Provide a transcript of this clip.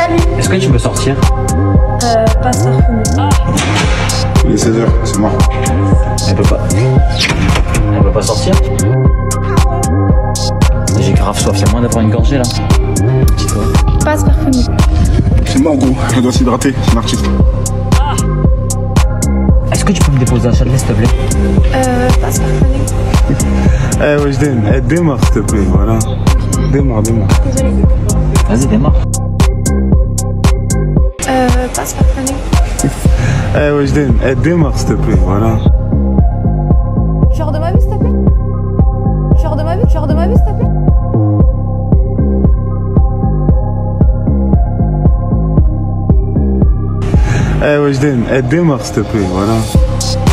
Salut. Est-ce que tu peux sortir? Passe parfumé. Il est 16h, c'est moi. Elle peut pas. Elle peut pas sortir? J'ai grave soif, c'est moins d'avoir une gorgée là. Dis-toi. Passe parfumé. C'est moi, gros. Elle doit s'hydrater, c'est un artiste. Est-ce que tu peux me déposer un Châtelet s'il te plaît? Passe parfumé. Eh, Wajden, démarre, s'il te plaît, voilà. Démarre. Désolée. Vas-y, démarre. Passe parfumé. Eh, Wajden, démarre, s'il te plaît, voilà. Genre de ma vue, s'il te plaît. Genre de ma vue, s'il te plaît. Eh, Wajden, démarre, s'il te plaît, voilà.